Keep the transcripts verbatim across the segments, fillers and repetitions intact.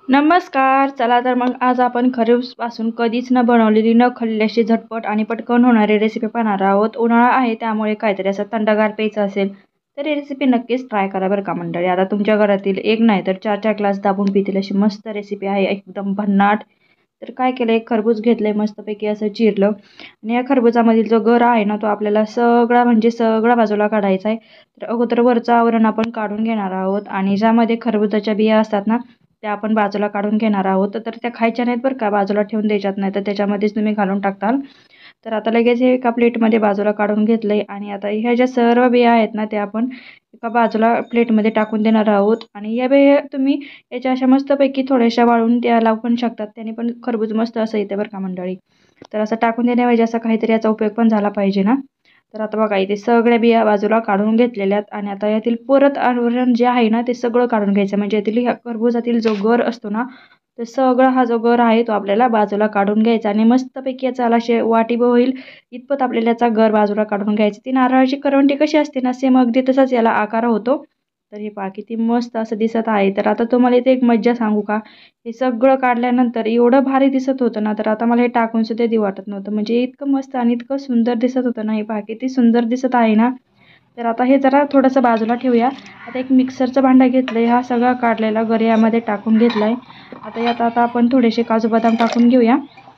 नमस्कार. चला तर मग आज आपण खरीपासून कधीच न बनवलेली, न खाल्लेली झटपट आणि पटकन होणारी रेसिपी पाहणार आहोत. उन्हाळा आहे त्यामुळे काहीतरी असं थंडगार प्यायचं असेल तर ही रेसिपी नक्कीच ट्राय करा बरं का मंडळी. आता तुमच्या घरातील एक नाही तर चार चार ग्लास दाबून पितील अशी मस्त रेसिपी आहे, एकदम भन्नाट. तर काय केलं, एक खरबूज घेतलंय मस्तपैकी असं चिरलं आणि या खरबुजामधील जो गर आहे ना तो आपल्याला सगळा म्हणजे सगळा बाजूला काढायचा आहे. तर अगोदर वरचं आवरण आपण काढून घेणार आहोत आणि ज्यामध्ये खरबुजाच्या बिया असतात ना त्या आपण बाजूला काढून घेणार आहोत. तर त्या खायच्या नाहीत बरं का, बाजूला ठेवून द्यायच्यात नाही तर त्याच्यामध्येच तुम्ही घालून टाकताल. तर आता लगेच हे एका प्लेटमध्ये बाजूला काढून घेतलंय आणि आता ह्या ज्या सर्व बिया आहेत ना त्या आपण एका बाजूला प्लेटमध्ये टाकून देणार आहोत. आणि या बिया तुम्ही याच्या अशा मस्तपैकी थोड्याशा वाळून त्या लावू पण शकतात, त्याने पण खरबूज मस्त असं येते बरं का मंडळी. तर असं टाकून देण्याऐवजी असं काहीतरी याचा उपयोग पण झाला पाहिजे ना. तर आता बघा इथे सगळ्या बिया बाजूला काढून घेतलेल्यात आणि आता यातील परत आवरण जे आहे ना ते सगळं काढून घ्यायचं. म्हणजे यातील ह्या खरबुजातील जो गर असतो ना तर सगळा हा जो गर आहे तो आपल्याला बाजूला काढून घ्यायचा आणि मस्तपैकी याचा असे वाटी होईल इतपत आपल्याला याचा गर बाजूला काढून घ्यायची. ती नारळाची करवंटी कशी असते ना सेम अगदी तसाच याला आकार होतो. तर हे पहा किती मस्त असं दिसत आहे. तर आता तुम्हाला इथे एक मज्जा सांगू का, हे सगळं काढल्यानंतर एवढं भारी दिसत होतं ना तर आता मला हे टाकून सुद्धा देऊ वाटत नव्हतं. म्हणजे इतकं मस्त आणि इतकं सुंदर दिसत होतं ना, हे पहा किती सुंदर दिसत आहे ना. तर आता हे जरा थोडंसं बाजूला ठेवूया. आता एक मिक्सरचं भांडं घेतलंय, हा सगळा काढलेला गर यामध्ये टाकून घेतलाय. आता यात आता आपण थोडेसे काजू बदाम टाकून घेऊया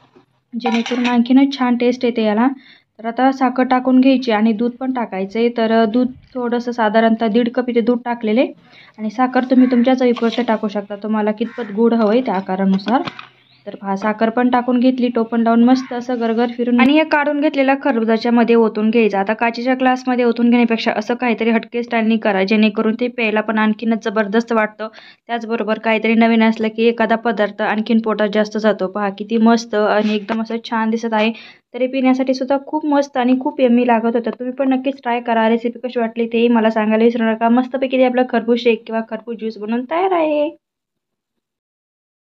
जेणेकरून आणखीनच छान टेस्ट येते याला. तर आता साखर टाकून घ्यायची आणि दूध पण टाकायचे. तर दूध थोडंसं साधारणतः दीड कप इथे दूध टाकलेले आणि साखर तुम्ही तुमच्या चवीपुरतं टाकू शकता, तुम्हाला कितपत गोड हवंय त्या आकारानुसार. तर पहा साखर पण टाकून घेतली, टोपण लावून मस्त असं गरगर फिरून आणि हे काढून घेतलेल्या खरबुजाच्या मध्ये ओतून घ्यायचं. आता काचेच्या ग्लासमध्ये ओतून घेण्यापेक्षा असं काहीतरी हटके स्टाईलनी करा जेणेकरून ते प्यायला पण आणखीनच जबरदस्त वाटतं. त्याचबरोबर काहीतरी नवीन असलं की एखादा पदार्थ आणखीन पोटात जास्त जातो. पहा किती मस्त आणि एकदम असं छान दिसत आहे. तरी पिण्यासाठी सुद्धा खूप मस्त आणि खूप यम्मी लागत होतं. तुम्ही पण नक्कीच ट्राय करा. रेसिपी कशी वाटली तेही मला सांगायला विसरू नका. मस्तपैकी आपलं खरबूज शेक किंवा खरबूज ज्यूस बनवून तयार आहे.